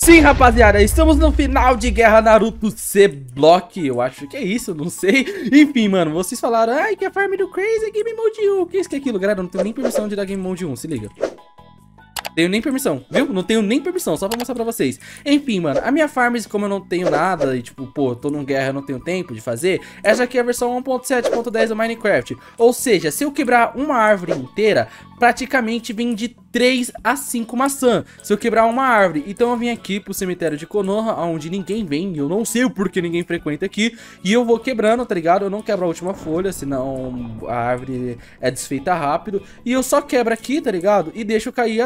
Sim, rapaziada, estamos no final de Guerra Naruto C-Block. Eu acho que é isso, não sei. Enfim, mano, vocês falaram, ai, que a farm do Crazy é Game Mode 1. Que isso, que é aquilo? Galera, eu não tenho nem permissão de dar Game Mode 1, se liga. Tenho nem permissão, viu? Não tenho nem permissão, só pra mostrar pra vocês. Enfim, mano, a minha farm, como eu não tenho nada e tipo, pô, tô num guerra, eu não tenho tempo de fazer, essa aqui é a versão 1.7.10 do Minecraft. Ou seja, se eu quebrar uma árvore inteira, praticamente vem de 3 a 5 maçã. Se eu quebrar uma árvore, então eu vim aqui pro cemitério de Konoha, onde ninguém vem, eu não sei o porquê ninguém frequenta aqui, e eu vou quebrando, tá ligado? Eu não quebro a última folha, senão a árvore é desfeita rápido, e eu só quebro aqui, tá ligado? E deixo cair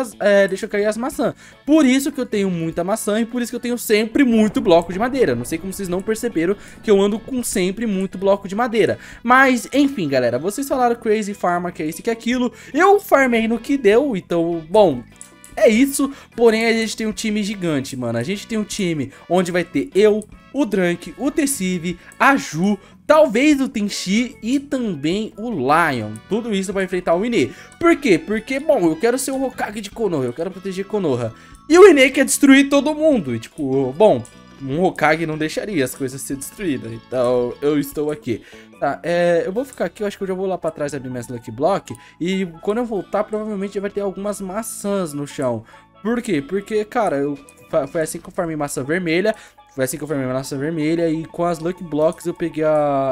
as maçãs. Por isso que eu tenho muita maçã e por isso que eu tenho sempre muito bloco de madeira. Não sei como vocês não perceberam que eu ando com sempre muito bloco de madeira. Mas, enfim, galera, vocês falaram Crazy Farma, que é isso, que é aquilo. Eu farmei no que deu, então, bom, é isso. Porém, a gente tem um time gigante, mano. A gente tem um time onde vai ter eu, o Drunk, o Tessive, a Ju, talvez o Tenchi e também o Lion. Tudo isso vai enfrentar o Ine. Por quê? Porque, bom, eu quero ser o Hokage de Konoha, eu quero proteger Konoha. E o Ine quer destruir todo mundo. E, tipo, bom, um Hokage não deixaria as coisas ser destruídas. Então, eu estou aqui. Tá, eu vou ficar aqui, eu acho que eu já vou lá pra trás abrir minhas Lucky Block. E quando eu voltar, provavelmente vai ter algumas maçãs no chão. Por quê? Porque, cara, foi assim que eu farmei maçã vermelha. Foi assim que eu farmei maçã vermelha e com as Lucky Blocks eu peguei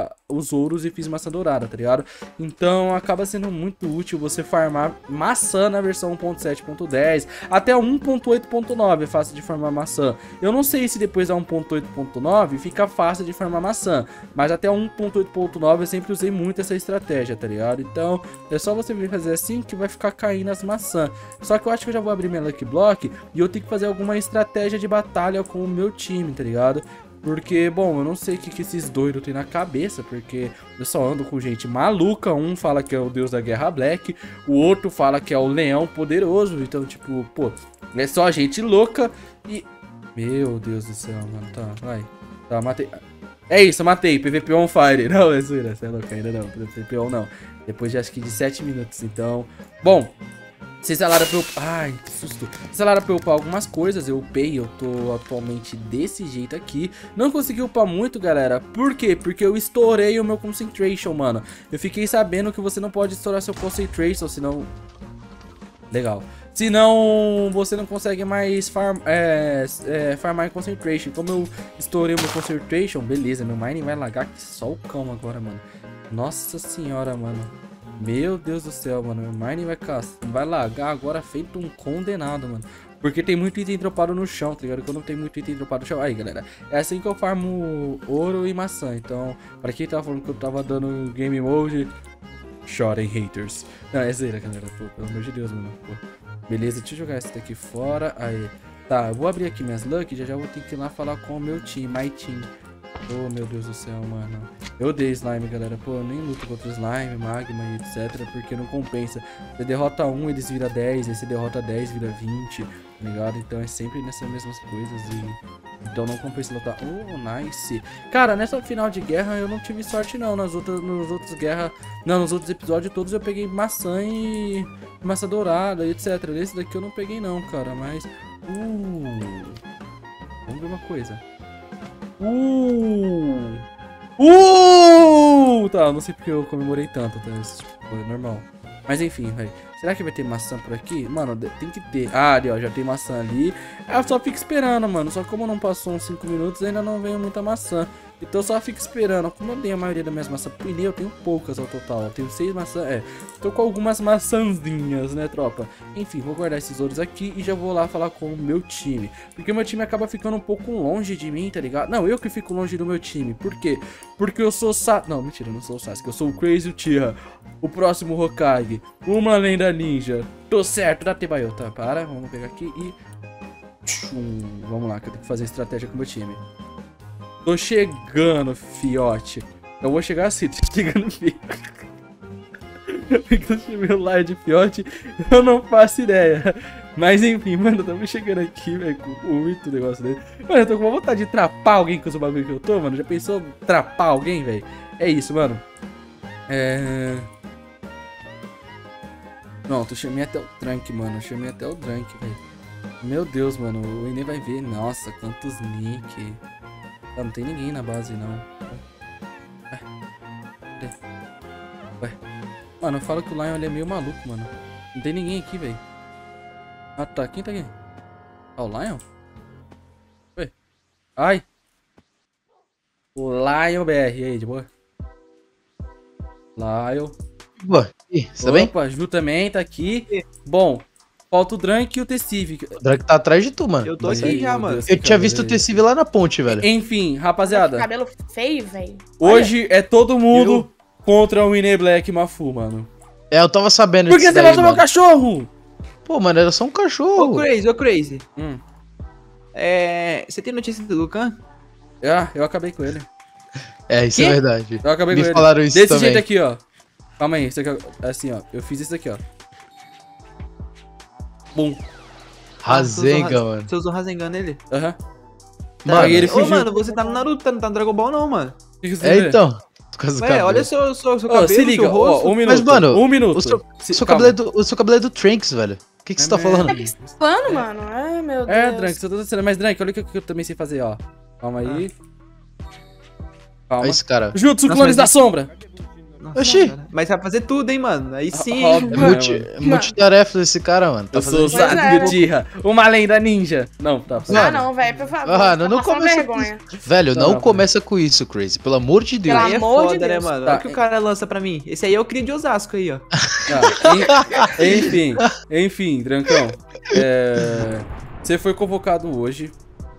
os ouros e fiz maçã dourada, tá ligado? Então acaba sendo muito útil você farmar maçã na versão 1.7.10 até 1.8.9 é fácil de farmar maçã. Eu não sei se depois da 1.8.9 fica fácil de farmar maçã, mas até 1.8.9 eu sempre usei muito essa estratégia, tá ligado? Então é só você vir fazer assim que vai ficar caindo as maçãs. Só que eu acho que eu já vou abrir minha Lucky Block e eu tenho que fazer alguma estratégia de batalha com o meu time, tá ligado? Porque, bom, eu não sei o que esses doidos têm na cabeça, porque eu só ando com gente maluca. Um fala que é o deus da guerra Black, o outro fala que é o leão poderoso. Então, tipo, pô, é só gente louca e... Meu Deus do céu, mano, tá, vai. Tá, matei. É isso, matei, PVP on fire. Não, é zoeira, você é louco ainda não, PVP on não. Depois de acho que de 7 minutos, então... Bom... Vocês falaram pra eu... Ai, que susto. Vocês falaram pra eu upar algumas coisas. Eu upei, eu tô atualmente desse jeito aqui. Não consegui upar muito, galera. Por quê? Porque eu estourei o meu Concentration, mano. Eu fiquei sabendo que você não pode estourar seu Concentration, senão... Legal. Senão você não consegue mais farmar em Concentration. Como eu estourei o meu Concentration, beleza. Meu mining vai lagar que só o cão agora, mano. Nossa senhora, mano. Meu Deus do céu, mano, meu mining vai lagar agora feito um condenado, mano. Porque tem muito item dropado no chão, tá ligado? Quando tem muito item dropado no chão... Aí, galera, é assim que eu farmo ouro e maçã. Então, pra quem tava falando que eu tava dando game mode... Chorem, haters. Não, é zero, galera, pô, pelo amor de Deus, mano, pô. Beleza, deixa eu jogar esse daqui fora. Aí, tá, eu vou abrir aqui minhas luck. Já vou ter que ir lá falar com o meu time, my team. Oh, meu Deus do céu, mano. Eu odeio slime, galera. Pô, eu nem luto contra slime, magma e etc. Porque não compensa. Você derrota um, eles viram 10. Aí você derrota 10, vira 20. Tá ligado? Então é sempre nessas mesmas coisas. Então não compensa lutar. Oh, nice. Cara, nessa final de guerra eu não tive sorte não. Nos outros guerras... Não, nos outros episódios todos eu peguei maçã e... maçã dourada e etc. Esse daqui eu não peguei não, cara. Mas... Vamos ver uma coisa. Tá, não sei porque eu comemorei tanto, tá? Isso tipo, é normal. Mas enfim, velho. Será que vai ter maçã por aqui? Mano, tem que ter. Ah, ali, ó, já tem maçã ali. Eu só fico esperando, mano. Só que como não passou uns 5 minutos, ainda não veio muita maçã. Então eu só fico esperando. Como eu dei a maioria das minhas maçãs pro Ine, eu tenho poucas ao total. Eu tenho 6 maçãs, tô com algumas maçãzinhas, né, tropa? Enfim, vou guardar esses ouros aqui e já vou lá falar com o meu time. Porque o meu time acaba ficando um pouco longe de mim, tá ligado? Não, eu que fico longe do meu time. Por quê? Porque eu sou Não, mentira, eu não sou o Sasuke. Eu sou o Crazy Uchiha, o próximo Hokage, uma lenda ninja. Tô certo, dá Tebaio. Tá, para, vamos pegar aqui e... Vamos lá, que eu tenho que fazer estratégia com o meu time. Tô chegando, fiote. Eu vou chegar assim, tô chegando, fiote. Porque eu chamei o Lion de fiote, eu não faço ideia. Mas enfim, mano, estamos chegando aqui, velho, com muito negócio dele. Mano, eu tô com uma vontade de trapar alguém com os bagulho que eu tô, mano. Já pensou trapar alguém, velho? É isso, mano. Pronto, eu chamei até o Drunk, mano. Eu chamei até o Drunk, velho. Meu Deus, mano, o Enem vai ver. Nossa, quantos nick. Ah, não tem ninguém na base, não. Ué. Mano, eu falo que o Lion ele é meio maluco, mano. Não tem ninguém aqui, velho. Ah, tá. Quem tá aqui? Ah, o Lion? Ué. Ai. O Lion BR. E aí, de boa? Lion. Boa. Ih, você tá bem? Opa, Ju também tá aqui. Bom, falta o Drunk e o T-Civ. O Drake tá atrás de tu, mano. Eu tô Mas aqui aí- já, mano. Eu tinha visto o T-Civ lá na ponte, velho. Enfim, rapaziada. Cabelo feio, velho. Hoje é todo mundo contra o Winnie Black Mafu, mano. É, eu tava sabendo Por que disso você daí, matou meu mano. cachorro? Pô, mano, era só um Ô, cachorro. Crazy. Hum. Você tem notícia do Lucan? Ah, eu acabei com ele. É, isso Quê? é verdade. Eu acabei Me com ele. falaram isso Desse também. jeito aqui, ó. Calma aí, isso aqui, ó. Assim, ó. Eu fiz isso aqui, ó. Bum. Rasenga, mano. Você usou Rasengan nele? Aham. Mano, Aí ele Ô, fugiu. mano, você tá no Naruto, tá no Dragon Ball não, mano. O que você É, vê? então. Por causa do Ué, cabelo. olha seu Ô, cabelo, se liga, seu rosto. ó, um minuto. Mas, mano, um minuto. O seu Calma. cabelo é do Trunks, velho. O que você tá falando? Plano, mano. Ai, meu Deus. É, Drunk, você tá dizendo. Mas, Drunk, olha o que eu também sei fazer, ó. Calma aí. Calma. Olha esse cara. Jutsu, Nossa, clones mas- da sombra. Nossa, Oxi. cara. Mas você vai fazer tudo, hein, mano. Aí sim. Óbvio. Multitarefa esse cara, mano. Tá Eu sou o fazendo... Pois é, Sato Uchiha, uma lenda ninja. Não, tá. Ah, Mano. não, velho, por favor. Mano, não Tá passando começa vergonha. Velho, Não, não não. começa com isso, Crazy. Pelo amor de Deus. Pelo Aí é amor de foda, né, Deus. mano? Tá. Olha o que o cara lança pra mim. Esse aí é o cria de Osasco aí, ó. Ah, enfim, Drancão. Você foi convocado hoje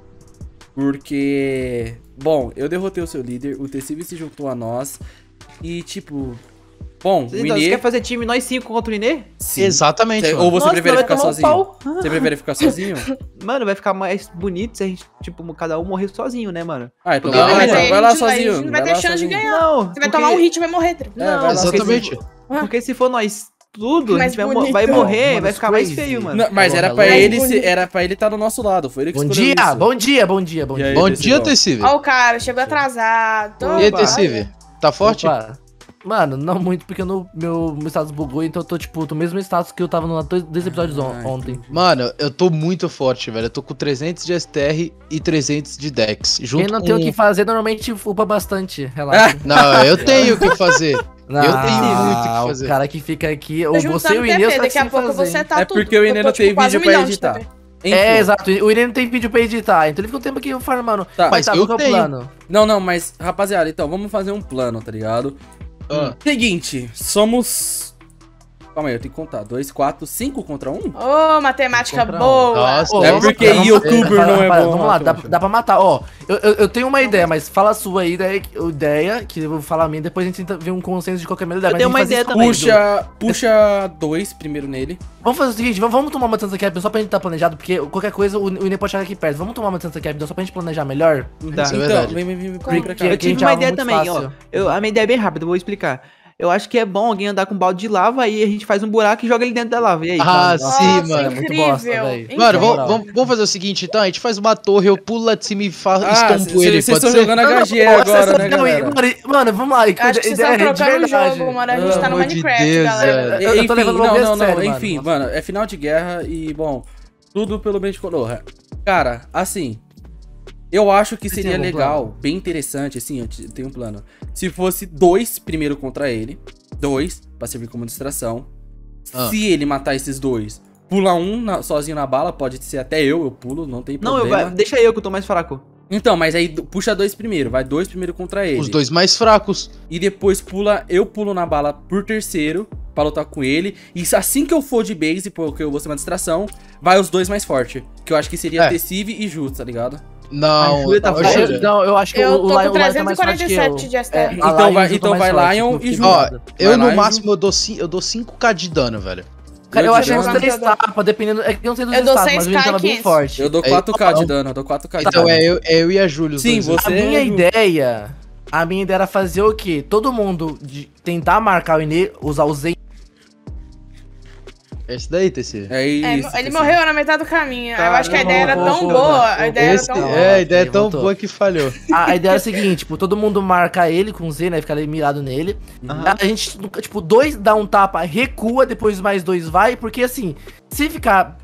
porque, bom, eu derrotei o seu líder, o TCV se juntou a nós e, tipo, bom, o Você Inê... quer fazer time nós 5 contra o Inê? Sim. Exatamente, Ou mano. você Nossa, prefere vai ficar tomar um sozinho? pau. Você prefere ficar sozinho? Mano, vai ficar mais bonito se a gente, tipo, cada um morrer sozinho, né, mano? Ah, então Porque vai lá, vai ter- então, vai lá a gente sozinho. não vai ter lá chance de sozinho. ganhar. Não, Você vai tomar um hit e vai morrer. É, vai lá, Exatamente. Porque se for nós tudo, a Mais gente vai, bonito. vai morrer, Mano, vai ficar mais crazy. feio, mano. Não, mas era pra Hello. ele era pra ele estar do nosso lado, foi ele que Bom escolheu dia, isso. bom dia, bom dia, bom E aí, dia. Bom Tecive? dia, Tecive. Ó o cara, chegou atrasado. E aí, Opa. Tecive? Tá forte? Opa. Mano, não muito, porque meu status bugou, então eu tô, tipo, no mesmo status que eu tava no 2 episódios ontem. Mano, eu tô muito forte, velho. Eu tô com 300 de STR e 300 de Dex. Junto Quem não com... tem o que fazer, normalmente upa bastante, relaxa. Não, eu tenho o que fazer. Não, eu tenho muito o que fazer. O cara que fica aqui, Tô ou você e juntando o Inês TP, tá daqui a sem pouco fazer. você tá É tudo. porque o Inê Eu não tô, tem tipo, quase vídeo pra milhão de editar. TP. Enfim. É, exato, o Inês não tem vídeo pra editar, então ele ficou um tempo aqui farmando. Tá. Mas tá, eu qual que é o tenho. plano? Não, mas, rapaziada, então, vamos fazer um plano, tá ligado? Ah. Seguinte, somos... Calma aí, eu tenho que contar. 2, 4, 5 contra 1? Ô, matemática Contra um. boa. Nossa, Ô, É vamos- porque vamos- youtuber não é rapaz, bom, Vamos lá, Matheus. dá pra matar. Ó, eu tenho uma ideia, mas fala a sua aí, ideia, que eu vou falar a minha, depois a gente tenta ver um consenso de qualquer melhor ideia. Eu mas tenho a gente uma faz ideia isso também. rápido. Puxa 2 primeiro nele. Vamos fazer o seguinte, vamos tomar uma distância cap só pra gente estar planejado, porque qualquer coisa o Inê pode chegar aqui perto. Vamos tomar uma distância cap então, só pra gente planejar melhor? Tá. Isso é Então, verdade. vem pra cá. Que- Eu que a tive gente uma arruma ideia muito também, fácil. ó. A minha ideia é bem rápida, eu vou explicar. Eu acho que é bom alguém andar com um balde de lava e a gente faz um buraco e joga ele dentro da lava. E aí? Ah, Nossa. sim, Nossa, mano. muito incrível. bosta, velho. Mano, Incrível. vamos fazer o seguinte, então. A gente faz uma torre, eu pulo lá de cima e Ah, estompo ele, vocês pode estão ser? jogando HGE Não, agora, né, não, galera? Mano, vamos lá. Acho que vocês estão trocando o jogo, mano. A gente Pelo tá no amor de Minecraft, Deus, galera. velho. Eu tô Enfim, levando o bagulho a sério, mano. enfim, mano, é final de guerra e, bom, tudo pelo bem de Konoha. Cara, assim, eu acho que seria algum legal, plano? bem interessante, assim, eu tenho um plano. Se fosse 2 primeiro contra ele, 2 pra servir como distração. Ah. Se ele matar esses 2, pula sozinho na bala, pode ser até eu pulo, não tem Não, problema. deixa eu que eu tô mais fraco. Então, mas aí puxa 2 primeiro, vai 2 primeiro contra ele. Os dois mais fracos. E depois eu pulo na bala por terceiro pra lutar com ele. E assim que eu for de base, porque eu vou ser uma distração, vai os 2 mais fortes. Que eu acho que seria É. Tecive e Jutsu, tá ligado? Não, A Júlia tá ô, forte. Júlia. Não, eu acho que Eu o tô Lion com tá mais forte que eu. 347 de STR. A Então Lion vai- e o Ju então tá mais vai forte, Lion porque e eu Ju. fiz Ó, nada. eu Vai no lá, máximo eu dou 5k de dano, velho. Cara, eu achei uns dano. 3 tapas, dependendo. É que eu não sei dos Eu dou estados, mas o 6K Inê tava bem 500. forte. Eu dou É, 4k de não. dano, eu dou 4k de Então dano. é eu e a Júlia. os Sim, dois. você- A minha Ju. ideia. A minha ideia era fazer o quê? Todo mundo tentar marcar o Inê, usar o Zen. Esse daí, TC. É isso. Ele Tecive. morreu na metade do caminho. Eu acho que a Caramba, ideia era tão voltou, boa. A ideia era Esse, tão boa. a ideia é tão voltou. boa que falhou. A ideia é a seguinte, tipo, todo mundo marca ele com Z, né? Fica ali mirado nele. Aham. A gente, tipo, 2 dá um tapa, recua, depois mais 2 vai, porque assim, se ficar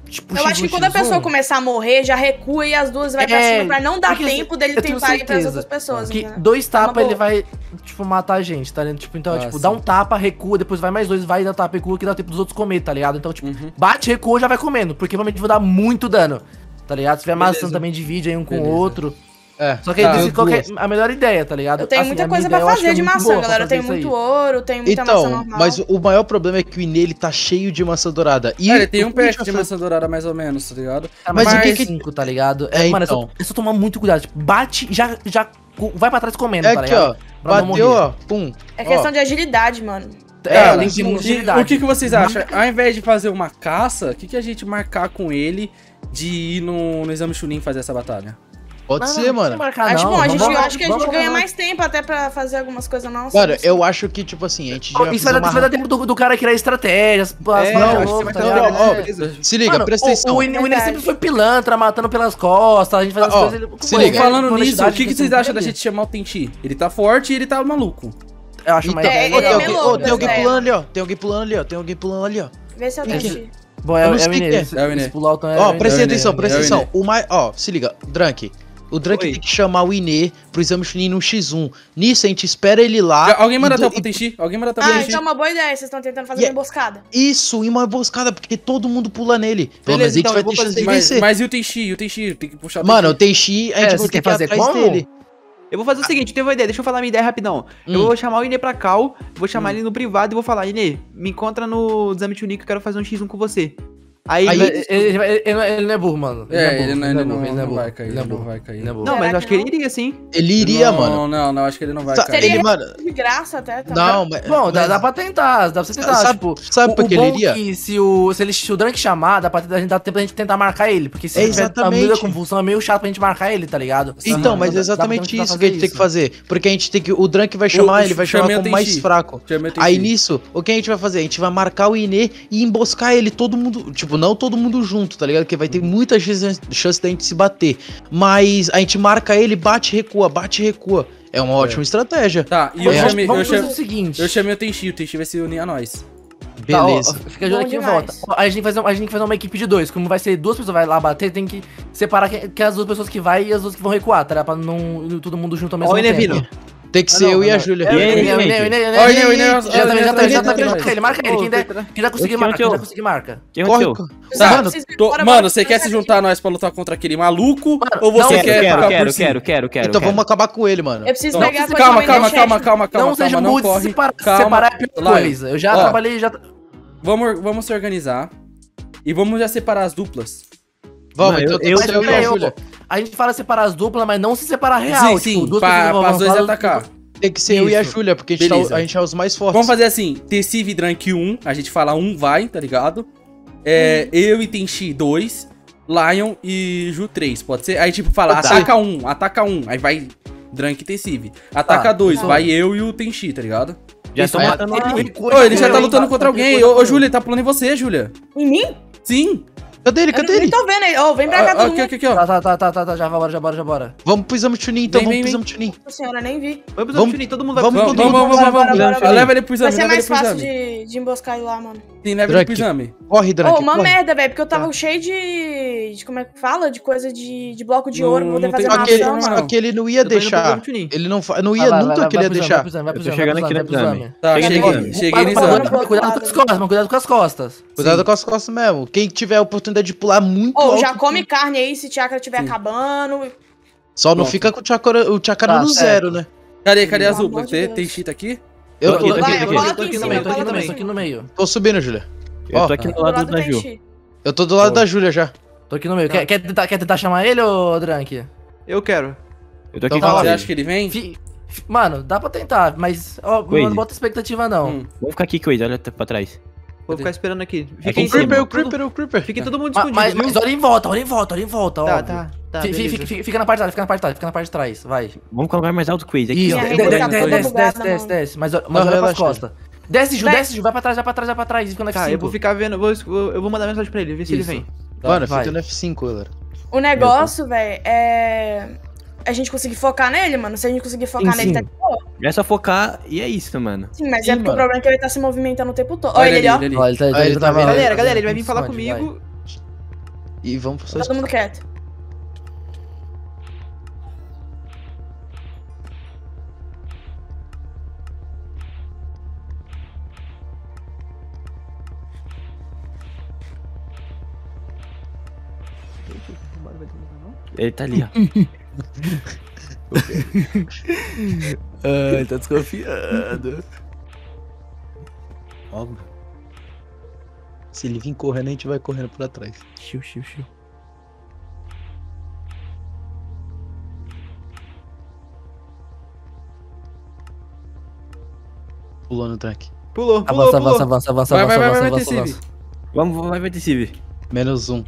tipo, Eu acho que quando a pessoa começar a morrer, já recua e as duas vai pra cima pra não dar porque, tempo dele eu tenho tentar ir pras certeza outras pessoas. que entendeu? 2 tapas boa. ele vai, tipo, matar a gente, tá ligado? Tipo, então, Ah, tipo, sim. dá um tapa, recua, depois vai mais 2, vai dar tapa, recua, que dá tempo dos outros comer, tá ligado? Então, tipo, bate, recua, já vai comendo, porque provavelmente vai dar muito dano, tá ligado? Se tiver maçã também, divide aí um com o Beleza. outro. É. Só que aí Tá, disse qual que é a melhor ideia, tá ligado? Eu tenho Assim, muita a minha coisa pra ideia eu acho que fazer é de muito maçã, boa pra galera. Eu fazer tenho isso aí. muito ouro, tenho muita maçã Então, normal. mas o maior problema é que o Inê, ele tá cheio de maçã dourada. E Ele tem um o que a gente pack vai de fazer? maçã dourada mais ou menos, tá ligado? Ah, Mas mas o que é que- 5, tá ligado? É, Mano, então. é só tomar muito cuidado. Tipo, bate, já vai pra trás comendo, É tá aqui, ligado? ó. Pra não Bateu, morrer. ó. Pum. É questão de agilidade, mano. Cara, tem que ter muita e agilidade. o que vocês acham? Ao invés de fazer uma caça, o que a gente marcar com ele de ir no exame Chunin fazer essa batalha? Pode Não, ser, não mano. precisa marcar, Acho não. bom, Vamos- acho que a gente vamos- ganha vamos- mais tempo até pra fazer algumas coisas não. Mano, eu acho que, tipo assim, a gente já Isso vai dar tempo do cara criar estratégias. não, acho que você vai tá ter ligado? uma- É. Se liga, Mano, presta atenção. O Inê Verdade. sempre foi pilantra, matando pelas costas, a gente faz as Ó, coisas... ele- se Pô, liga. ele Falando quer nisso, o honestidade, que quer vocês ser acham da velho. gente chamar o Tenchi? Ele tá forte e ele tá maluco. Eu acho Então, mais... É, ele ô, é tem alguém, meio ô, louco, tem alguém velho. pulando ali, ó. Tem alguém pulando ali, ó. Tem alguém pulando ali, ó. Vê se eu tentei. Bom, eu não é sei o quem Inê. é. esse- É o Inê. esse pulo alto é Ó, o presta Inê, atenção, é o presta Inê. atenção. O mais, ó, se liga, Drunk. O Drunk Oi. tem que chamar o Inê pro exame Chunin no X1. Nisso, a gente espera ele lá. Alguém manda e até do- o Tenchi? Alguém manda até o Ah, Tenchi? então é uma boa ideia. Vocês estão tentando fazer E uma é- emboscada. Isso, e uma emboscada, porque todo mundo pula nele. Pelo Beleza, menos a gente então, vai eu vou ter chance fazer- de Mas, vencer. mas e o Tenchi? O Tenchi tem que puxar o Mano, o Tenchi. Tenchi, a gente vai você ter quer que ir fazer atrás como? dele. Eu vou fazer o seguinte, eu tenho uma ideia, deixa eu falar minha ideia rapidão. Eu vou chamar o Inê pra cal, vou chamar ele no privado e vou falar, Inê, me encontra no exame Chunin que eu quero fazer um X1 com você. Aí, Aí- Ele não é burro, mano. Ele não burro, vai cair, ele é ele não burro. vai cair. Ele é burro. Não, mas Será eu acho que que ele iria sim. Ele iria, não, mano. Não, acho que ele não vai Sa- cair. Ele, mano. De graça até. Tá Não, mas. Bom, dá mas- pra tentar, dá pra você tentar, Sabe- tipo... sabe por que ele bom iria? que se o Drunk chamar, dá tempo da gente tentar marcar ele, porque se É ele tiver exatamente. muita convulsão, é meio chato pra gente marcar ele, tá ligado? Então, mas é Dá pra exatamente tentar isso que a gente tem que fazer. Porque a gente tem que. O Drunk vai Eu chamar, ele vai chamar chamei o como mais Tenchi. fraco. Chamei o Tenchi. Aí nisso, o que a gente vai fazer? A gente vai marcar o Inê e emboscar ele, todo mundo. Tipo, não todo mundo junto, tá ligado? Porque vai ter muita chance da gente se bater. Mas a gente marca ele, bate e recua, bate e recua. É uma ótima estratégia. Tá, e eu É. chamei, Vamos fazer o seguinte. eu chamei o Tenchi vai se unir a nós. Beleza. Tá, ó, fica de olho Bom aqui em demais. volta. Ó, a gente tem que fazer uma equipe de 2. Como vai ser 2 pessoas vai lá bater, tem que separar que as 2 pessoas que vai e as 2 que vão recuar, tá? Pra não ir todo mundo junto ao mesmo Ó o Inê tempo. vindo. Tem que ser eu e a Júlia. É o E aí, Inê, gente? o Inê, Ó, o Inê, já tá, tá marca ele, marca ele. Quem já conseguir Esse marca, que eu- quem já conseguir marca. O que Corre, aconteceu? Tá, Mano, Mano, você quer se juntar a nós pra lutar contra aquele maluco? Ou você não, quer ficar por cima? Quero. Então vamos acabar com ele, mano. Eu preciso Não, pegar a calma, coisa calma, do calma, chat. calma, calma, Não seja calma, não muito corre. separar Calma, é a pior Lion. coisa. Eu já Ó. trabalhei, já... Vamos se organizar. E vamos já separar as duplas. Vamos, Não, então eu- tem que ser eu e a Júlia. A gente fala separar as duplas, mas não se separar real. Sim, duas pra pessoas vão as dois falar- atacar. Tem que ser eu e a Isso. Júlia, porque Beleza. a gente é os mais fortes. Vamos fazer assim, Tecive e Drank 1, a gente fala 1 vai, tá ligado? Eu e Tenchi 2, Lion e Ju 3, pode ser? Aí tipo, fala, Pode ataca 1, aí vai Drank e Tecive. Ataca 2, vai eu e o Tenchi, tá ligado? Já tô É. matando ele. Ô, ele já tá lutando contra alguém. Ô, Júlia, ele tá pulando em você, Júlia. Em mim? Sim. Cadê ele? Eu Cadê nem ele? tô vendo ele. Ô, vem pra cá todo Aqui, mundo. aqui, ó. Tá, já bora. Vamos pro exame Chunin, então. Vem, Vamos pro vem, exame Chunin. Nossa senhora, nem vi. Vamos pro Vamos- Chunin, todo mundo vai vamos- pro todo Chunin. mundo- Bora. Leva ele pro Vai exame, ser leva ele mais pro fácil exame. de emboscar ele lá, mano. Sim, leva ele pro Drunk. exame. Corre, Ô, Drunk, uma corre. merda, velho, porque eu tava cheio de. Como é que fala? De coisa de bloco de ouro, não vou ter Não que tem fazer só nada, que ele- não, Só mano. que ele não ia tô indo pro deixar. exame Chunin. Ele não ia, nunca que ele ia deixar. Vai pro Eu tô chegando aqui no exame. Tá, Chega cheguei no exame. no Para, exame. para. Cuidado com as costas, mano, cuidado com as costas. Cuidado com as costas mesmo. Quem tiver a oportunidade de pular muito Ô, alto, já come carne aí se o chakra estiver acabando. só não Pronto. fica com o chakra Tá, no certo. zero, né? Cadê as Pelo duplas? amor de Deus. Tem cheat aqui? Eu Tô tô, aqui, tô Vai, aqui, eu tô colo aqui. aqui em no cima, meio, cola tô também. aqui no meio. tô subindo, Júlia. Eu Ó, tô aqui Do do lado lado da do Ju. Tenchi. Eu tô do lado da Júlia já. Tô aqui no meio. Quer tentar chamar ele, ô Drunk? Eu quero. Eu tô aqui Então com fala, Você ele. acha que ele vem? Mano, dá pra tentar, mas ó, Coisa. não bota expectativa não. Vamos ficar aqui, Coisa, olha pra trás. Vou Cadê? ficar esperando aqui. Aqui Fica em em cima. cima. O Creeper. Fiquem todo mundo Mas, escondido, mas viu? olha em volta, ó. Tá, tá. beleza. Fica na parte de trás, fica na parte de trás, vai. Vamos colocar mais alto, Coisa. Aqui, Isso, ó. Minha rede tá toda bugada, mano. desce. Mas Não, olha pras relaxa. costas. Desce, Ju, Vai. vai pra trás, fica no F5. Tá, eu vou ficar vendo, eu vou mandar mensagem pra ele, ver se ele Isso. vem. Mano, vai. fica no F5, galera. O negócio, velho, é. A gente conseguir focar nele, mano. Se a gente conseguir focar Sim, nele, sim. tá de boa. É só focar e é isso, mano. Sim, mas Sim, é porque mano. o problema é que ele tá se movimentando o tempo todo. Olha Olha ele, ó. ali. Ó, ele tá Aí ele tá vendo. vendo. Galera, ele vai vir falar Esconde, comigo. E vamos pro Todo mundo quieto. Ele tá ali, ó. Ai, tá desconfiado. Óbvio. Se ele vir correndo, a gente vai correndo por atrás. Xiu. Pulou no track. Pulou. Vai, Tecive. Vamos, vai Tecive. -1.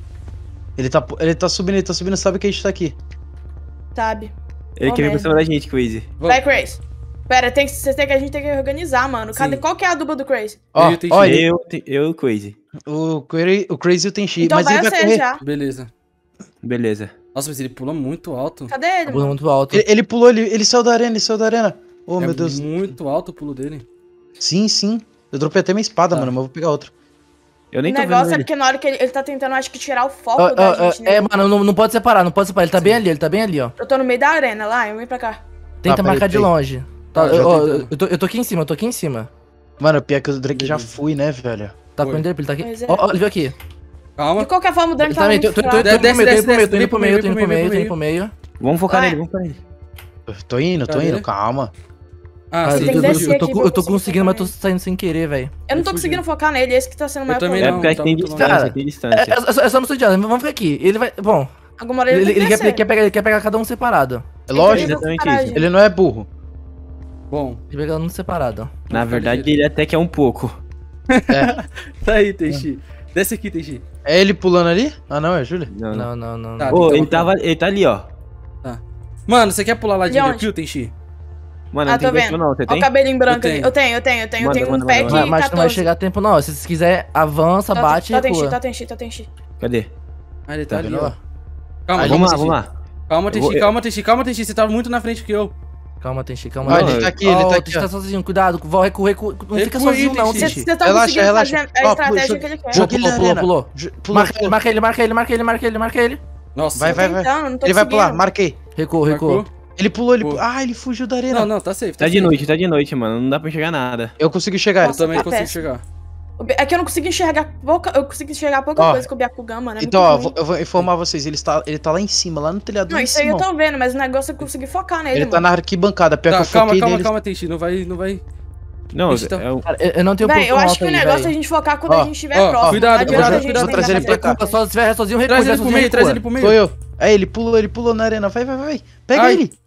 Ele tá subindo, sabe que a gente tá aqui. Sabe. Ele Ô, quer vir pra merda. cima da gente, Crazy. Vai, Crazy. Pera, a gente tem que organizar, mano. Sim. Qual que é a dupla do Crazy? Ó, Eu tenho ó, que- ele, Eu e o Crazy. o Crazy e o Tenchi, Então mas vai ele vai você correr. já. Beleza. Beleza. Nossa, mas ele pula muito alto. Cadê ele, Pula mano? muito alto. Ele pulou, ele saiu da arena, Oh, É meu Deus. muito alto o pulo dele. Sim. Eu dropei até minha espada, Tá. mano, mas eu vou pegar outra. Eu nem O tô vendo negócio é ele. porque na hora que ele tá tentando, acho que tirar o foco da gente, né? Mano, não pode separar, Ele tá bem ali, ó. Eu tô no meio da arena lá, eu vim pra cá. Tenta peraí, marcar de peraí. longe. Tá, Já ó, tentando. eu tô aqui em cima, Mano, pior que o Drake já Beleza. fui, né, velho? Tá Foi. com ele tá aqui. Pois é. Ó, ele veio aqui. Calma. De qualquer forma, o Drake tá Também, muito tô fraco. indo pro Desce, meio, desce, tô indo vem pro pro meio, meio, tô indo vem pro pro meio, meio, tô indo pro meio. Vamos focar Vai. nele, vamos focar nele. Eu tô indo, Cadê? calma. Ah, Ah, sim, tem que eu descer vi. aqui. eu tô pra conseguindo, mas tô conseguir saindo sem querer, velho. Eu não tô fugiu. conseguindo focar nele, esse que tá sendo o Eu maior também problema. não. É porque tá tem muito distância, longe. tem distância. É só não sei de vamos ficar aqui. Ele vai. Bom, Alguma hora ele ele tem que descer. quer pegar cada um separado. É lógico, Ele exatamente vai isso. parar, ele não é burro. Bom, Ele vai pegar cada um separado. Na verdade, ele até que é um pouco. tá aí, Teixi. Desce aqui, Teixi. É ele pulando ali? Ah, não, é a Júlia? Não. Não. Tá. Ô, Então, ele tá ali, ó. Mano, você quer pular lá de De onde? Enderpeel, Teixi? Mano, Ah, não tem tô vento vendo. não, você Ó o tem? cabelinho branco Eu tenho. ali. Eu tenho um Manda, pack manda. Mas não vai 14. chegar tempo, não. Se vocês quiserem, avança, bate e Tá recua. tem X. Cadê? Ah, ele tá, Tá ali, vendo ó. lá? Calma, Ali, Vamos Teixi. lá. Calma, Eu Teixi, vou- calma, Teixi. Você tá muito na frente que eu. Calma, Tenchi, calma. Ah, Tenchi. ele tá aqui, ele tá Ó, aqui, Tenchi ó. tá sozinho, cuidado. Recua. Não fica Recua aí, sozinho, não, Tenchi. Vocês Tenchi. estão Relaxa, conseguindo relaxa. fazer a Ó, estratégia puxa. que ele quer. Joga ele na arena. Pulou. Pulou. Marca ele. Nossa. Vai. Então, não tô Ele vai pular, conseguindo. marquei. Recua. Marcou? Ele pulou, Pô. Ah, ele fugiu da arena. Não, tá safe. Tá de safe. noite, mano. Não dá pra enxergar nada. Eu consegui chegar. Eu Nossa, também tá consigo péssimo. chegar. É que eu não consigo enxergar pouca, Ó, coisa com o Byakugan, mano. É Então, ó, muito ruim. eu vou informar vocês. Ele tá lá em cima, lá no telhado. Não, lá em isso aí eu cima, ó. tô vendo, mas o negócio é conseguir focar nele, Ele tá mano. na arquibancada, pior que Tá, eu foquei nele. calma, Teixi. Não vai. Não, Ixi, tá- é o... Cara, eu não tenho Véi, eu ponto acho que o alto aí, negócio é a véi. gente focar quando Ó, a gente estiver ó, próximo. cuidado, Não adianta cuidado, a gente vou tentar trazer ele fazer pra cá. Recua, só se estiver sozinho, recua. Traz se ele estiver pro meio, sozinho, traz recua. ele pro meio. Sou eu. É, ele pulou na arena. Vai. Pega Ai. ele.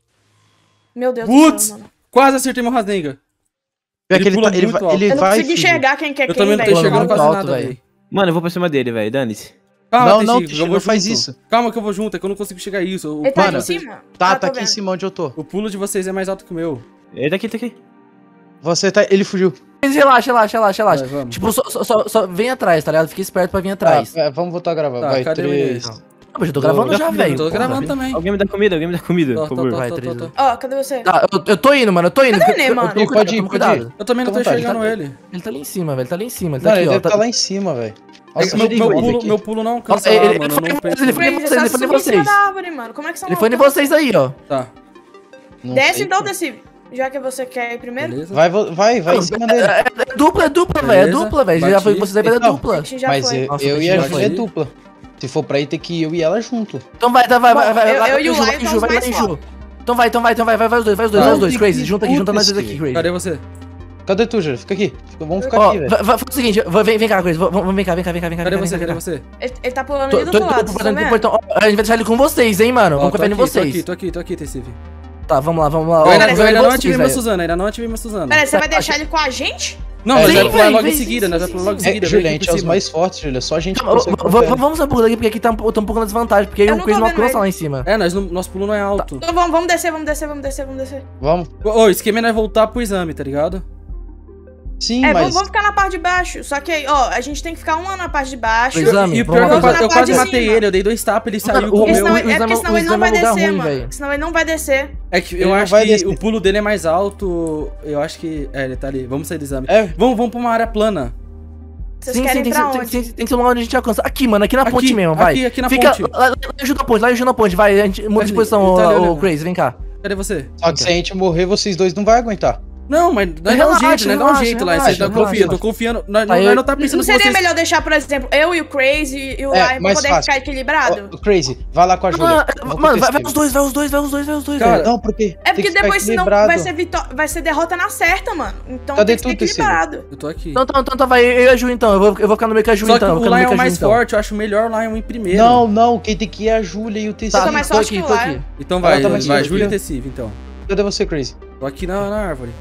Meu Deus Putz! do céu, mano. Quase acertei meu Rasdenga. Pior que Ele pula ele muito vai, alto. ele Eu não vai consigo fugir. enxergar quem que é Eu quem, também não tô velho. enxergando muito quase alto, nada, velho. velho. Mano, eu vou pra cima dele, velho. Dane-se. Calma, Não, Teixi, Teixi, eu vou não faz junto. isso. Calma que eu vou junto, é que eu não consigo chegar isso. O Ele tá pulo Mano, de aqui em vocês- cima? Tá tô aqui em vendo. cima onde eu tô. O pulo de vocês é mais alto que o meu. Ele tá aqui. Ele fugiu. Mas relaxa. Vai, vamos. Tipo, só vem atrás, tá ligado? Fica esperto pra vir atrás. Vamos voltar a gravar. Tá, Vai, cadê o 3. Ah, mas eu tô gravando Eu já, velho. Eu tô Porra, gravando velho. também. Alguém me dá comida, Tô, por favor. Vai, tô. Teresa. Ó, cadê você? Tá, eu tô indo, mano. Cadê o Eu- Nenê, mano? eu- Pode ir, toma pode cuidado. Eu também não tô Fica à vontade, enxergando tá- ele. Ele tá ali em cima, velho. Ele tá ali em cima. Ele Não, tá aqui, ele ó. deve Tá- estar lá em cima, velho. É que meu pulo não alcança Ele- lá, ele mano. foi- Eu não ele penso. foi- Crazy, vocês, você ele tá foi em subindo em cima vocês. da árvore, mano. Como é que são Ele foi em vocês aí, ó. Tá, Desce então, desce. Já que você quer ir primeiro. beleza. Vai em cima dele. É dupla, velho. É Beleza, dupla, velho. Já bati. foi vocês aí, vai dar Então, dupla. A gente já Mas foi. Nossa, eu e a já Júlia foi. é dupla. Se for pra ir, tem que ir eu e ela junto. Então vai. eu e o Ju, Lion Ju, estamos vai mais em fortes. Ju. Então vai os dois, Crazy. Junta aqui, junta nós dois aqui, Crazy. Cadê você? Cadê tu, Júlia? Fica aqui. Vamos ficar Ó, aqui, velho. faz o seguinte, vem cá, Crazy. Vem cá. Cadê você? Ele tá pulando Tô ali do outro lado, pro vocês tão portão. Ó, a gente vai deixar ele com vocês, hein, mano. Vamos confiar em vocês. Tô aqui, Tecive. Tá, vamos lá. Eu Ó, ainda confia em não vocês, ativei meu velho. Suzana, ainda não ativei meu Suzana. Pera aí, você vai Tá, deixar ele com a gente? Não, Sim, nós vamos pular véi, logo em sim, seguida, sim, nós sim, vamos pular logo em É, seguida. Júlia, a vem gente aqui é por os cima. mais fortes, Júlia. Só a gente Calma, consegue confiar. vamos essa porra daqui, porque aqui tá um pouco na desvantagem. Porque Eu o não Crazy tô não vendo alcança ele. lá em cima. É, nosso pulo não é alto. Então vamos descer. Vamos. Ô, o esquema é nós voltar pro exame, tá ligado? Sim, É, mas... vamos ficar na parte de baixo. Só que, ó, a gente tem que ficar uma na parte de baixo. Pro exame. E o pior é que Vamos eu na quase parte de matei cima. ele, eu dei 2 tapas, ele saiu o- e Porque comeu. senão, o é porque exame- senão o ele não exame vai é um lugar descer, ruim, mano. velho. Senão ele não vai descer. É que Ele eu não acho vai que descer. o pulo dele é mais alto. Eu acho que. É, ele tá ali. Vamos sair do exame. É. Vamos pra uma área plana. Vocês querem ir pra onde? Tem que ser um lugar onde a gente alcança. Aqui, mano, aqui na Aqui, ponte mesmo, vai. aqui na Fica ponte. lá ajuda a ponte, vai. A gente muda de Ali, posição, ele tá ali ô olhando. Crazy, vem cá. Cadê você? Só que se a gente morrer, vocês dois não vai aguentar. Não, mas nós dá um Relaxa, jeito, nós dá um relaxa, jeito lá. relaxa, Você tá relaxa. confiando, tô confiando. Nós Aí- não tá pensando Não que seria vocês... melhor deixar, por exemplo, eu e o Crazy e o Lion pra mais poder fácil. ficar equilibrado? Ô, Crazy, vai lá com a Júlia. Mano, vai os dois, Cara, velho. Não, porque. É tem porque que ficar depois senão equilibrado. vai ser derrota na certa, mano. Então Cadê tem que tu, ser Tecido? equilibrado. Eu tô aqui. Então tá, vai, eu e a Ju então. Eu vou ficar no meio com a Ju Só que então. eu o vou ficar no Lion meio é o com a Ju, mais então. forte, eu acho melhor o Lion em primeiro. Não, quem tem que ir é a Júlia e o Tecido. Tá, mais forte que o Lion. Então vai, Ela tá mais vai, forte Júlia e que eu. Tecive, então. Cadê você, Crazy? Tô aqui na árvore.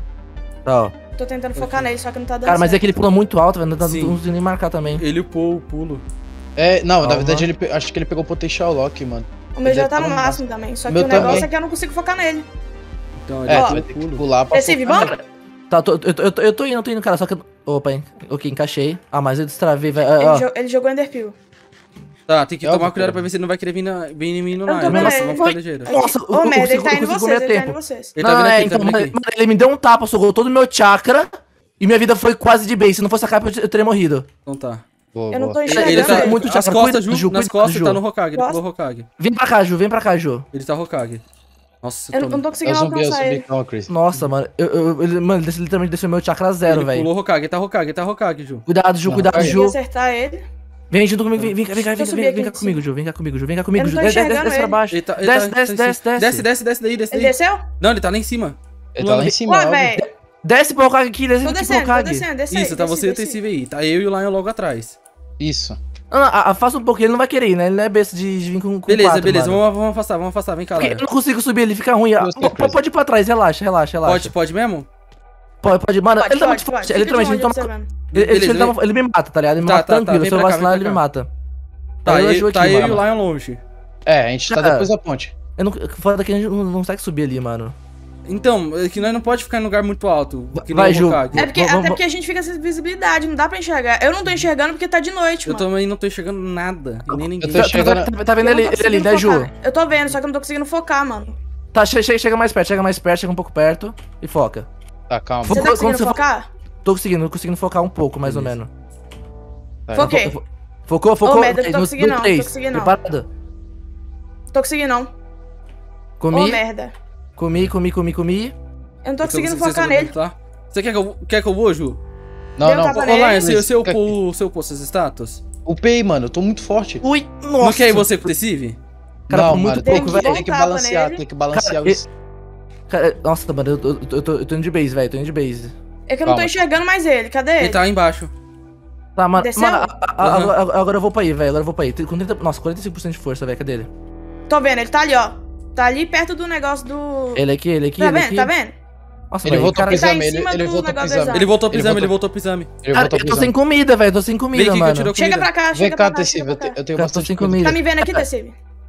Tá, ó. Tô tentando focar nele, só que não tá dando Cara, mas é certo. que ele pula muito alto, velho. Não tá Sim. conseguindo nem marcar também. Ele upou o pulo. É, não, na Calma. verdade acho que ele pegou o Potential Lock, mano. O meu já Ele tá no tá no máximo também. Só que Meu o negócio também. é que eu não consigo focar nele. Então ele É, upou tu vai o ter que pulo. pular pra Recife, focar. vamos? Tá, eu tô indo, cara. Só que. Opa, hein. Ok, encaixei. Ah, mas eu destravei, velho. Ele jogou Enderpeel. Tá, tem que É tomar óbvio, cuidado cara. pra ver se ele não vai querer vir em mim no Eu não tô Lion. vendo Nossa, ele. vamos ficar ligeiro. Nossa, Ô, merda, ele tá eu indo em consigo vocês, ganhar ele tá indo em tempo. vocês. Ele tá vindo aqui, ele tá então, vindo aqui. mano, ele me deu um tapa, sugou todo o meu chakra. E minha vida foi quase de base. Se não fosse a capa, eu teria morrido. Então tá. Boa, Eu não tô boa. enxergando. Ele tá velho. muito nas chakra. costas, Cuida, Ju, Ju, nas cuida, costas Ju. ele tá no Hokage, ele Gosta? pulou Hokage. Vem pra cá, Ju. Ele tá Hokage. Nossa, Eu não tô É o conseguindo zumbi, alcançar ele. calma, Crazy. Nossa, mano. Ele literalmente desceu meu chakra zero, Ele velho. pulou Hokage, ele tá Hokage, Ju. Cuidado, Ju, Não, cuidado, vai. Consegui Ju. acertar ele. Vem junto comigo, vem cá eu subir aqui vem cá de comigo, cima. Ju. Vem cá comigo, Ju. Eu não tô Desce enxergando pra ele. baixo. Ele tá, ele Desce, tá- desce, tá em desce, cima. desce. Desce daí. Ele desceu? Não, ele tá lá em cima. Ele tá lá em cima, Ó, óbvio. velho. Desce pro Hokage aqui, desce Tô aqui pro descendo, Hokage. desce aí. Isso, tá você e o Tecive aí. Tá eu e o Lion logo atrás. Isso. Não, afasta um pouco, ele não vai querer ir, né? Ele não é besta de vir com Beleza, quatro, beleza. mano. Vamos afastar. Vem cá, Porque Lion. eu não consigo subir, ele fica ruim. Gostei, Crazy. Pode ir pra trás, relaxa. Pode mesmo? Pode. Mano, ele tá muito pode. forte. Ele literalmente ele toma. Beleza, Ele me mata, tá ligado? Ele me Tá, mata tranquilo. vem Se eu pra cá, vacilar, vem ele pra me cá. mata. Tá, eu ajudo tá aqui, eu e mano. o Lion longe. É, a gente tá Cara, depois da ponte. Eu não, fora daqui a gente não consegue subir ali, mano. Então, é que nós não pode ficar em lugar muito alto. Que nem Vai, o Ju. Hokage. É porque, até porque a gente fica sem visibilidade, não dá pra enxergar. Eu não tô enxergando porque tá de noite, Eu mano. também não tô enxergando nada. E nem ninguém. tô enxergando- Tá vendo Eu não ele tô ali, conseguindo né, Ju? focar. Eu tô vendo, só que eu não tô conseguindo focar, mano. Tá, chega mais perto, chega um pouco perto e foca. Tá, calma. Você tá Quando conseguindo você for- focar? Tô conseguindo focar um pouco, mais ou menos. Tá, Foquei. Focou? Ô, merda, eu não tô conseguindo não, três. tô conseguindo não. Preparado? Tô conseguindo não. Ô, Comi, merda. comi. Eu não tô Então, conseguindo vocês focar vão nele. tá? Você quer que eu vou, Ju? Não, Deu não. tapa Ô, nele. Lion, você Fica upou seus status? Upei, mano. Eu tô muito forte. Ui, nossa. Não quer ir você com o Tecive? Cara, não, por muito mano. pouco, Tem velho. Tem que Dá um tapa balancear, nele. tem que balancear Cara, isso. Cara, nossa, mano, eu tô indo de base, velho. Tô indo de base. É que eu não tô Calma. enxergando mais ele. Cadê Ele ele? tá aí embaixo. Tá, mano. Desceu? Mano, agora eu vou pra aí, velho. Agora eu vou pra aí. Com 30, nossa, 45% de força, velho. Cadê ele? Tô vendo, ele tá ali, ó. Tá ali perto do negócio do... Ele aqui. Tá vendo? Tá vendo? Nossa, Ele velho, voltou cara. pro Ele tá em exame, cima ele do voltou pro negócio exame. exato. Ele voltou pro Ele exame, voltou- ele voltou pro exame. Ele Cara, voltou eu pro tô sem exame. comida, velho. Tô sem comida, Vem aqui que eu mano. tiro a Chega comida. pra cá, Vem chega cá, pra cá, Tecive. chega pra cá. Eu tenho Cara, tô bastante sem comida. comida. Tá me vendo aqui, Tecive?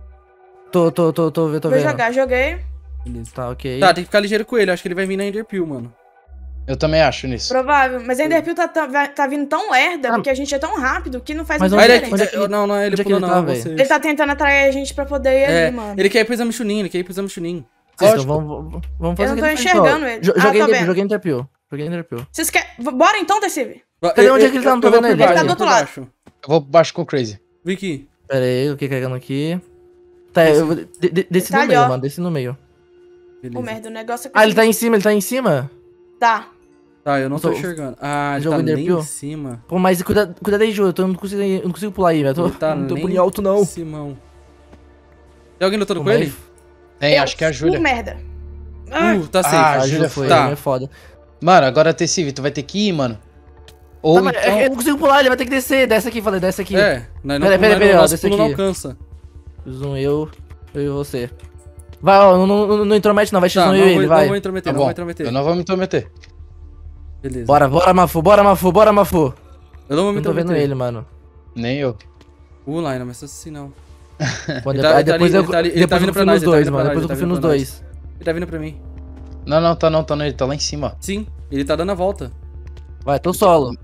Tô Vou vendo. jogar, joguei. Beleza. Tá, ok. Tá, tem que ficar ligeiro com ele. Acho que ele vai vir na Enderpeel, mano. Eu também acho nisso. Provável. Mas a Enderpeel tá vindo tão lerda, porque a gente é tão rápido, que não faz Mas muita Aí ele onde diferença. é que- Não, ele onde é que pulou ele não, tá, você. Ele tá tentando atrair a gente pra poder ir É, ali, mano. ele quer ir pro exame Chunin, Então, vamos fazer Eu não o que tô ele fez, enxergando ó. ele. Jo- Ah, Joguei tô Enderpeel, vendo. joguei Enderpeel. Vocês querem... Bora então, Tecive? Cadê onde é que ele tá? Não tô vendo ele. Ele tá do outro lado. Eu vou por baixo com o Crazy. Vem aqui. Pera aí, eu fiquei carregando aqui. Tá, eu vou... Desci Tá no ali, meio, ó. mano, desci no meio. Ô, merda, o negócio é que... Ah, ele tá em cima? Tá. Tá, eu não tô Tô- enxergando. Ah, ele Jogo tá lá Enderpeel? em cima. Pô, mas cuida aí, Ju, eu não consigo pular aí, velho. Ele tá Não tô lá pulinho alto, não. em Simão. Tem alguém lutando Pô, com mas- ele? Tem, acho que é a Júlia. merda. Tá safe. Ah, A Júlia Ju foi, tá. é foda. Mano, agora Tecive, tu vai ter que ir, mano. Ou Tá, mas então... eu não consigo pular, ele vai ter que descer. Desce aqui, falei, desce aqui. É, nós não, Pera, ó, nosso desse pulo não aqui. alcança. X1 eu e você. Vai, ó, não intromete não, vai X1 Tá, eu não e ele, vou vai. intrometer, Tá não bom, vou intrometer. eu não vou me intrometer. Beleza. Bora, Mafu. Eu não vou me Não tô vendo intrometer. ele, mano. Nem eu. Lion, não mas assim não. Pô, Ele tá- aí depois ele eu tá ali- ele depois tá eu vindo pra confio nós, nos ele tá dois, vindo pra mano. nós, Depois eu ele tá confio nos vindo pra dois. Ele tá vindo pra mim. Não, ele tá lá em cima. Sim, ele tá dando a volta. Vai, tô solo.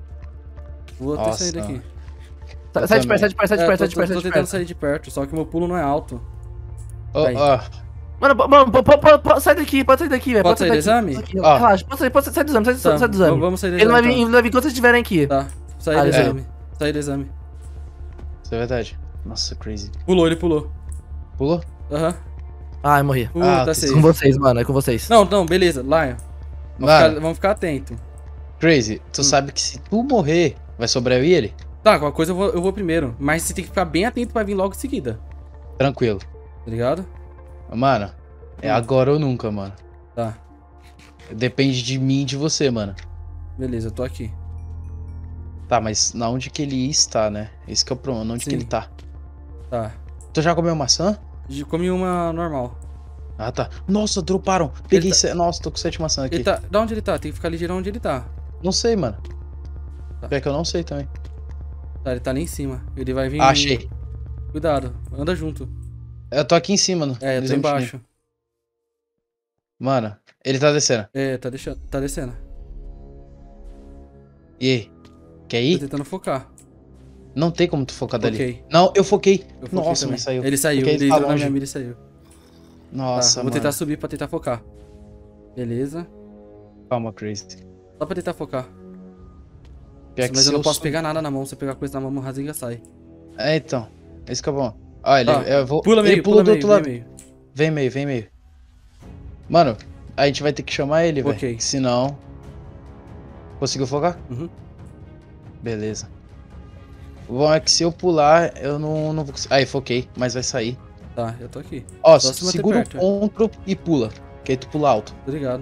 Vou até Nossa. sair daqui. Sai de perto, sai de É, perto. tô tentando sair de perto, só que o meu pulo não é alto. Ó, Aí. ó, Mano, sai daqui, pode sair daqui, velho. Pode sair do exame? Aqui, Ó. Relaxa, pode sair do exame, Tá, sai do exame. vamos sair do Ele não vai exame, vir, ele vai vir quando vocês estiverem aqui. Tá. Saí do exame. Saí do exame. Isso é verdade. Nossa, crazy. Pulou, ele pulou. Pulou? Aham. Ah, eu morri. Ah, Tá que safe. Com vocês, mano, é com vocês. Não, beleza. Lion. Mano, Vamos ficar atento. crazy, tu sabe que se tu morrer, vai sobrar eu e ele? Tá, qualquer coisa eu vou primeiro. Mas você tem que ficar bem atento pra vir logo em seguida. Tranquilo. Tá ligado? Mano, é agora ou nunca, mano. Tá. Depende de mim e de você, mano. Beleza, eu tô aqui. Tá, mas na onde que ele está, né? Esse que é o problema, onde Sim. que ele tá. Tá. Tu já comeu maçã? Comi uma normal. Ah, tá. Nossa, droparam. Peguei. Ele Nossa, tô com 7 maçãs aqui. Ele tá... Da onde ele tá? Tem que ficar ligeiro onde ele tá. Não sei, mano. Tá. Pior que eu não sei também. Tá, ele tá ali em cima. Ele vai vir... Achei. Cuidado, anda junto. Eu tô aqui em cima, no. É, eu no tô exame de embaixo. nível. Mano, ele tá descendo. É, tá descendo. E aí? Quer Tô ir? tentando focar. Não tem como tu focar dali. Foquei. Não, eu foquei. Eu foquei Nossa, também. mas saiu. Ele saiu, Porque ele ele tá entrou na longe. minha mira e saiu. Nossa, Tá, vou mano. tentar subir pra tentar focar. Beleza. Calma, Crazy. Só pra tentar focar. Pior que Mas se eu não posso sub- pegar nada na mão. Se eu pegar coisa na mão, rasga sai. É, então. Esse que é bom. Ó, ele, Tá. eu vou... Pula ele meio, pula pula do meio, outro lado. vem meio. Vem meio, vem meio. Mano, a gente vai ter que chamar ele, velho. Ok. Senão... Conseguiu focar? Uhum. Beleza. O bom é que se eu pular, eu não vou conseguir. Aí, foquei, mas vai sair. Tá, eu tô aqui. Ó, Só se manter segura perto. o CTRL e pula. Que aí tu pula alto. Tô ligado.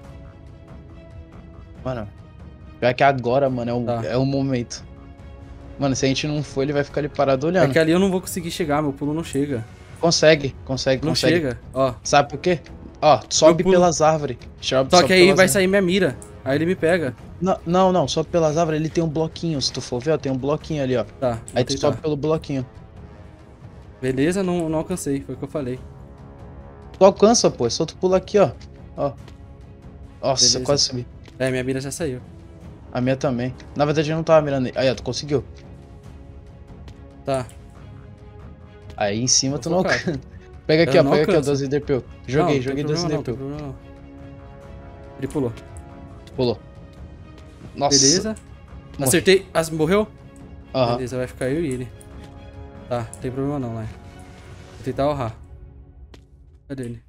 Mano, pior que agora, mano, Tá. é o momento. Mano, se a gente não for, ele vai ficar ali parado É olhando. que ali eu não vou conseguir chegar, meu pulo não chega. Consegue. Não consegue. chega, ó. Sabe por quê? Ó, sobe pulo. pelas árvores. Só que aí vai sair minha mira. Aí ele me pega. Não, sobe pelas árvores, ele tem um bloquinho. Se tu for ver, ó, tem um bloquinho ali, ó. Tá, vou Aí tu tentar. sobe pelo bloquinho. Beleza, não alcancei. Foi o que eu falei. Tu alcança, pô, é só tu pula aqui, ó. Ó. Nossa, Beleza. quase subi. É, minha mira já saiu. A minha também. Na verdade, eu não tava mirando ele. Aí, ó, tu conseguiu. Tá. Aí em cima Tô tu não focado. alcança. Pega aqui, Eu ó, não pega aqui, ó, alcanço. 12 Enderpeel. Não, Joguei não tem 12 problema não, tem Enderpeel. problema não. Ele pulou. Tu pulou. Nossa. Beleza. Morri. Acertei. Morreu? Aham. Beleza, vai ficar eu e ele. Tá, não tem problema não, lá. Vou tentar honrar. Cadê ele?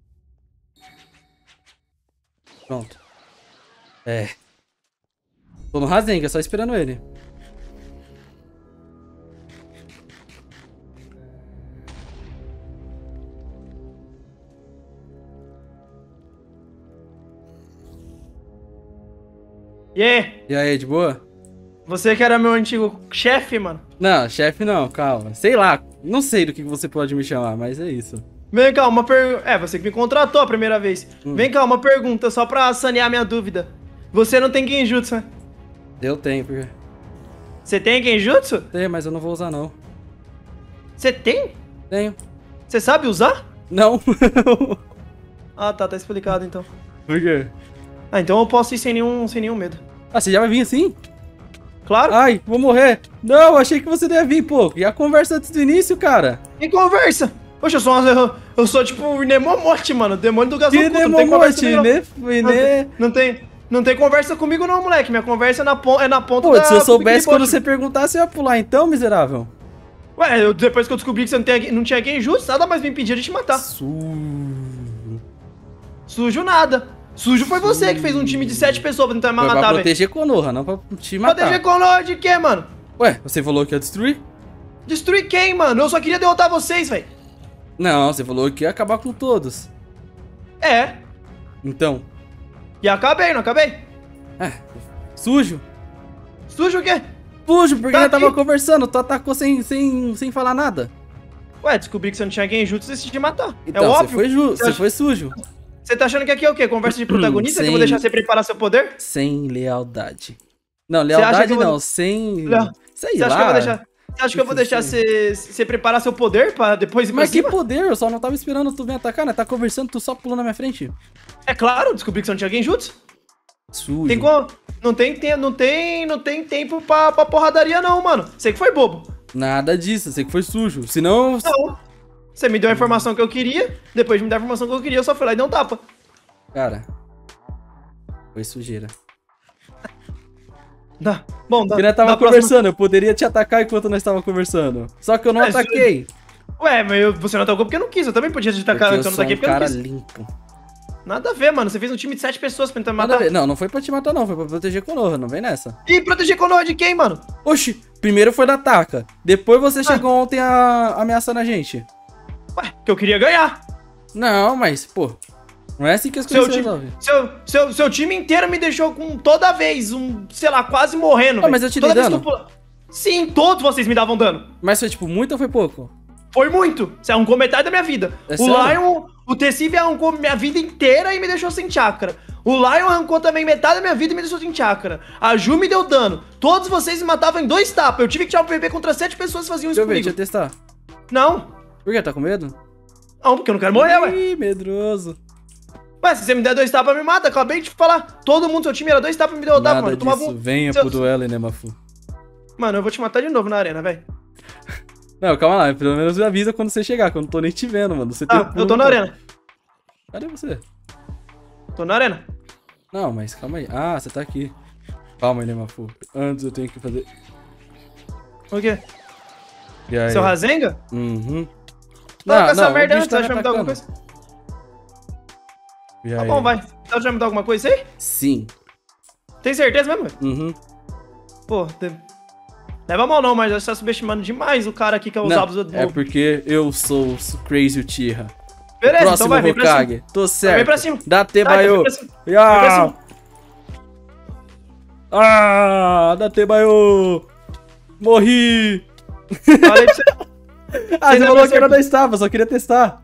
Pronto. É. Tô no Rasenga, só esperando ele. E aí, E aí, de boa? você que era meu antigo chefe, mano. Não, chefe não, calma. Sei lá, não sei do que você pode me chamar, mas é isso. Vem cá, uma pergunta. É, você que me contratou a primeira vez. Vem cá, uma pergunta só pra sanear minha dúvida. Você não tem genjutsu, né? Eu tenho, porque... Você tem genjutsu? Tenho, mas eu não vou usar não. Você tem? Tenho. Você sabe usar? Não. Ah, tá explicado então. Por quê? Ah, então eu posso ir sem nenhum medo. Ah, você já vai vir assim? Claro? Ai, vou morrer. Não, achei que você ia vir, pô. E a conversa antes do início, cara? E conversa! Poxa, eu sou tipo o Nemomote, mano. Demônio do Que Gazoku. Não tem conversa Nemomote, comigo, né? não. Não tem conversa comigo não, moleque. Minha conversa é na ponta Pô, se eu soubesse quando Bikini você perguntasse, eu ia pular então, miserável. Bot. Ué, depois que eu descobri que você não tinha genjutsu, nada mais me impedia de te matar. Sujo nada. Sujo foi você que fez um time de 7 pessoas pra tentar me Foi pra matar, velho. proteger Konoha, não pra te matar. Proteger Konoha de quê, mano? Ué, você falou que ia destruir? Destruir quem, mano? Eu só queria derrotar vocês, velho. Não, você falou que ia acabar com todos. É. Então, E acabei, não acabei? sujo. Sujo o quê? Sujo, porque Tá eu tava aqui. conversando, tu atacou sem falar nada. Ué, descobri que você não tinha genjutsu e decidi matar. Então, é você óbvio. foi, Você você acha- foi sujo. Você tá achando que aqui é o quê? Conversa de protagonista? Que eu vou Sem- deixar você preparar seu poder? Sem lealdade. Não, acha lealdade que eu vou- não, sem... Lea- Sei Você acha lá. que eu vou deixar... Você acha que eu vou deixar você preparar seu poder pra depois ir pra Mas que cima? poder, eu só não tava esperando tu vir atacar, né? Tá conversando, tu só pulou na minha frente. É claro, descobri que você não tinha genjutsu. Sujo. Tem como... Não tem tempo pra porradaria não, mano. Você que foi bobo. Nada disso, sei que foi sujo. Senão... Não. Você me deu a informação que eu queria, depois de me dar a informação que eu queria, eu só fui lá e dei um tapa. Cara, foi sujeira. Dá. Bom, dá. Porque nós tava dá conversando, eu poderia te atacar enquanto nós tava conversando. Só que eu não É, ataquei. Ué, mas você não atacou porque eu não quis. Eu também podia te atacar, Porque eu então eu não sou ataquei um porque eu não cara quis. limpo. Nada a ver, mano. Você fez um time de 7 pessoas pra tentar me Nada a matar. ver. Não, não foi pra te matar não, foi pra proteger Konoha, não vem nessa. E proteger Konoha de quem, mano? Oxi, primeiro foi da Taka. Depois Ah. você chegou ontem ameaçando a gente. Ué, que eu queria ganhar. Não, mas, pô, não é assim que as Seu coisas se time, resolvem. seu time inteiro me deixou com toda vez sei lá, quase morrendo. velho. mas eu te Toda dei vez que dano? eu Sim, todos vocês me davam dano. Mas foi tipo muito ou foi pouco? Foi muito. Você arrancou metade da minha vida. É o sério? Lion, o Tecive arrancou minha vida inteira e me deixou sem chakra. O Lion arrancou também metade da minha vida e me deixou sem chakra. A Ju me deu dano. Todos vocês me matavam em 2 tapas. Eu tive que tirar o PvP contra 7 pessoas que faziam isso Deixa eu ver, deixa comigo. eu testar. Não. Por que? Tá com medo? Não, porque eu não quero morrer, ué. Ih, medroso. Ué, se você me der 2 tapas, me mata. Acabei de falar. Todo mundo do seu time era 2 tapas e me derrotava, Nada mano. Eu tomava disso, um... venha Seu- pro duelo, Nemafu. Mano, eu vou te matar de novo na arena, velho. Não, calma lá, pelo menos me avisa quando você chegar, que eu não tô nem te vendo, mano. Você tem Ah, eu tô na arena. Cadê você? Tô na arena. Não, mas calma aí. Ah, você tá aqui. Calma aí, Nemafu. Antes eu tenho que fazer... O quê? E aí? Seu Rasenga? Uhum. Não, com essa o merda bicho antes, você acha que vai me dar alguma atacando. coisa? E Tá aí? bom, vai. Você acha que vai me dar alguma coisa aí? Sim. Tem certeza mesmo? Uhum. Pô, leva mal não, mas você tá subestimando demais o cara aqui que é os abos do... é porque eu sou o Crazy Uchiha. Beleza, Próximo então vai, vem pra cima. Hokage. Tô certo. Vem pra cima. Dá Tá, então Tebayo. vem pra cima. Ah! pra cima. Ah, dá Tebayo. Morri. Falei pra você. Ah, você não falou me que era da estava, só queria testar.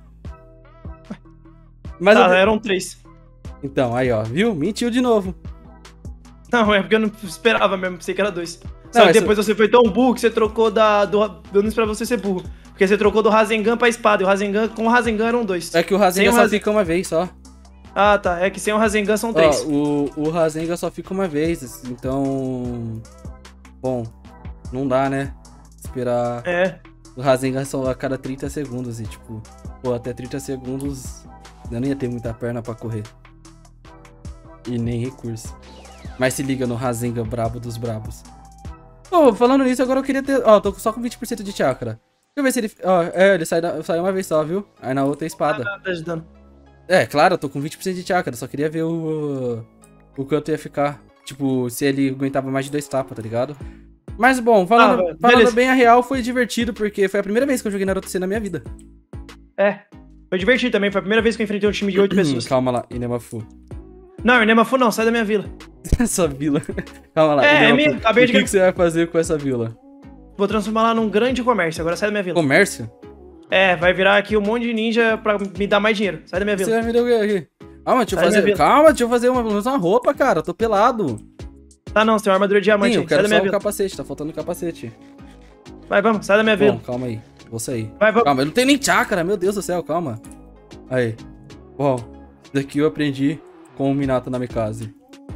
Mas Tá, eu... eram 3. Então, aí ó, viu? Mentiu de novo. Não, é porque eu não esperava mesmo, pensei que era 2. Não, Só que essa- depois você foi tão burro que você trocou Eu não esperava você ser burro. Porque você trocou do Rasengan pra espada, e o Rasengan com o Rasengan eram 2. É que o Rasenga só fica uma vez só. Ah, tá, é que sem o Rasengan são 3. Ó, o Rasenga só fica uma vez, então... Bom, não dá, né? Esperar... É, O Rasengan só a cada 30 segundos e, tipo... Pô, até 30 segundos eu não ia ter muita perna pra correr. E nem recurso. Mas se liga no Rasengan brabo dos brabos. Pô, falando nisso, agora eu queria ter... Ó, tô só com 20% de chakra. Deixa eu ver se ele... Ó, ele sai uma vez só, viu? Aí na outra é espada. tá ajudando. É, claro, eu tô com 20% de chakra, só queria ver o quanto ia ficar. Tipo, se ele aguentava mais de 2 tapas, tá ligado? Mas bom, falando beleza. bem a real, foi divertido, porque foi a primeira vez que eu joguei Naruto C na minha vida. É, foi divertido também, foi a primeira vez que eu enfrentei um time de 8 pessoas. Calma lá, Inemafu. Não, Inemafu não, sai da minha vila. Essa vila. Calma lá, É, Inemafu. minha, acabei O de que você vai fazer com essa vila? Vou transformar lá num grande comércio, agora sai da minha vila. Comércio? É, vai virar aqui um monte de ninja pra me dar mais dinheiro. Sai da minha Você vila. vai me dar o quê aqui? Calma, deixa eu Sai da minha fazer. vila. Calma, deixa eu fazer uma roupa, cara. Eu tô pelado. Tá não, você tem uma armadura de diamante Sim, aí. eu Sai quero da só minha o vila. capacete, tá faltando o capacete. Vai, vamos, sai da minha Bom, vila. calma aí. Vou sair. Vai, vamos. Calma, eu não tenho nem chakra, meu Deus do céu, calma. Aí. Bom, isso daqui eu aprendi com o Minato Namikaze.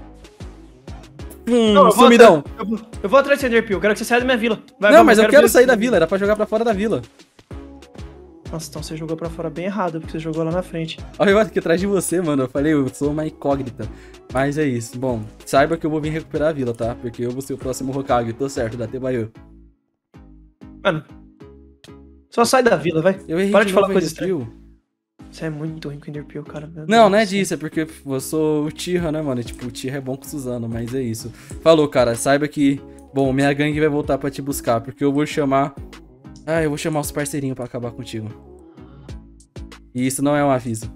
Não, eu vou Sumidão. Eu vou atrás de Enderpeel, eu quero que você saia da minha vila. Vai, Não, vamos, mas eu quero ver sair se- da vila, era pra jogar pra fora da vila. Nossa, então você jogou pra fora bem errado, porque você jogou lá na frente. Olha eu aqui atrás de você, mano. Eu falei, eu sou uma incógnita. Mas é isso. Bom, saiba que eu vou vir recuperar a vila, tá? Porque eu vou ser o próximo Hokage. Tô certo, da Tebayo. Mano, só sai da vila, vai. Eu errei Para de falar novo, coisa Enderpeel. Você é muito ruim com Enderpeel, cara. Meu Não, Deus não é do céu. disso, é porque eu sou o Tira, né, mano? E, tipo, o Tira é bom com Suzano, mas é isso. Falou, cara, saiba que, bom, minha gangue vai voltar pra te buscar, porque eu vou chamar... Ah, eu vou chamar os parceirinhos pra acabar contigo. E isso não é um aviso.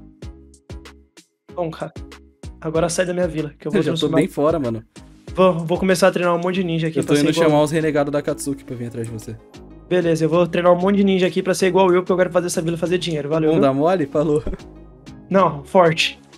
Bom, cara. Agora sai da minha vila, que eu vou Eu já tô transformar... bem fora, mano. Vou começar a treinar um monte de ninja aqui Eu tô pra ser indo igual... chamar os renegados da Katsuki pra vir atrás de você. Beleza, eu vou treinar um monte de ninja aqui pra ser igual eu, porque eu quero fazer essa vila fazer dinheiro. Valeu, Vamos viu? dar mole? Falou. Não, forte.